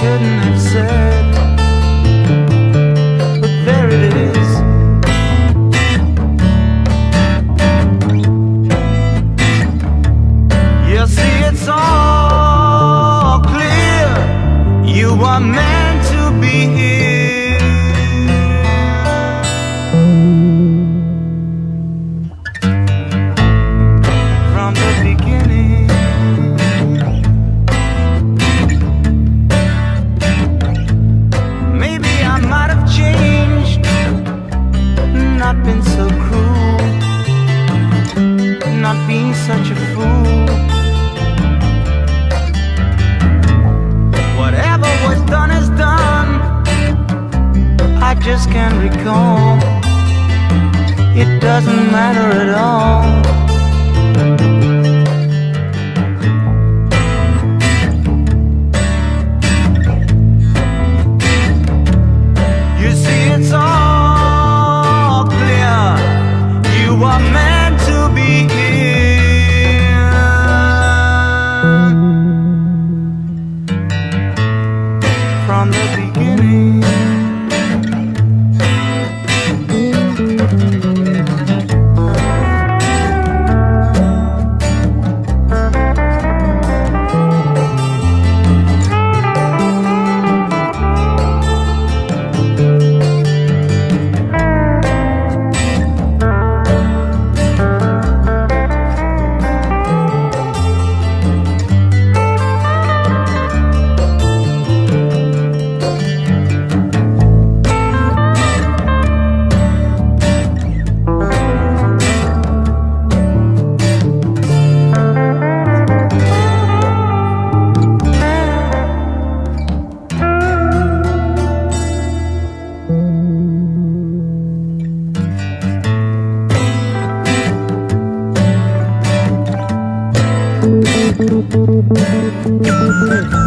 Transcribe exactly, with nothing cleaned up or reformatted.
shouldn't have said, but there it is. You see, it's all clear. You are meant to be here. From the beginning. Maybe I might have changed, not been so cruel, not being such a fool. Whatever was done is done. I just can't recall. It doesn't matter at all. You see, it's all clear. You are meant to be here. From the beginning. Thank you.